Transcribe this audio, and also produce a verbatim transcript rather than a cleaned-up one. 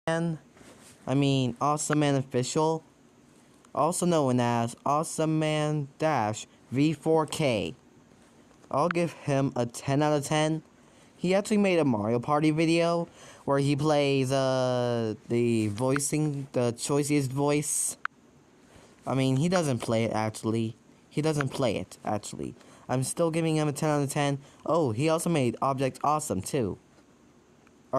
Man, I mean Awesome Man Official, also known as Awesome Man Dash V four K. I'll give him a ten out of ten. He actually made a Mario Party video where he plays uh the voicing, the choicest voice. I mean, he doesn't play it actually. He doesn't play it actually. I'm still giving him a ten out of ten. Oh, he also made Object Awesome too.